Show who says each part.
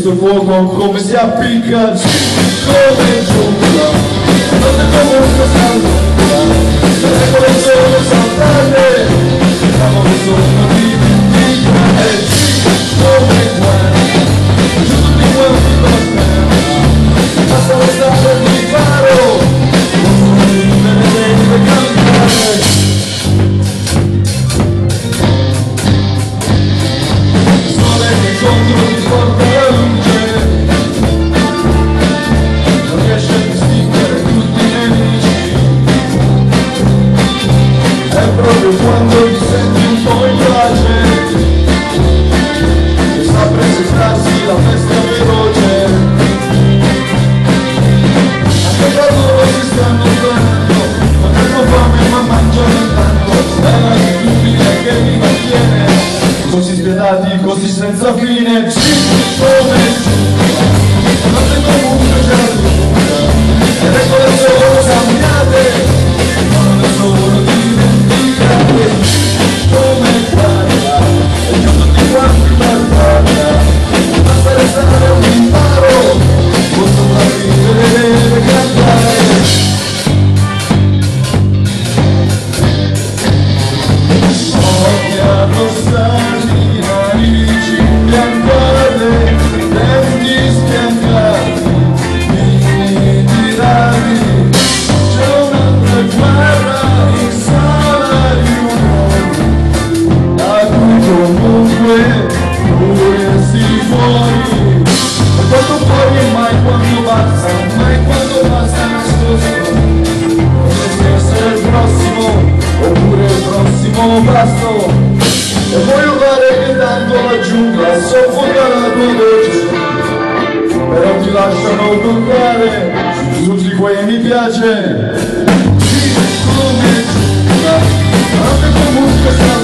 Speaker 1: questo fuoco come si appicca, come giungla, notte comunque s'allunga, le regole sono saltate, l'amore sono dimentica, e come guerra, giù tutti quanti per terra, basta restare di faro, me ne deve cantare. Sole che contro ti porta la luce, non riesce a distinguere tutti i nemici, è proprio quando ti senti un po' in pace che sa presentarsi la festa veloce. Anche da loro si stanno sparando, non hanno fame ma mangiano intanto, è l'attitudine che mi mantiene così spietati, così senza fine, come notte comunque c'è la lunga, le regole sono cambiate, non sono dimenticate, come guarda, e giù tutti quanti per guarda, basta restare un imparo, può sopravvivere deve cantare. Occhia rossali, narici biancate, denti sbiancati, vini tirati, c'è un'altra guerra in sala riunioni, da cui comunque pure si fuori, e quando fuori mai quando basta nascosto, potresti essere il prossimo, oppure il prossimo pasto, e vuoi urlare che tanto la giungla soffoca la tua voce, però ti lasciano toccare su tutti quei mi piace, sì, come giungla, anche comunque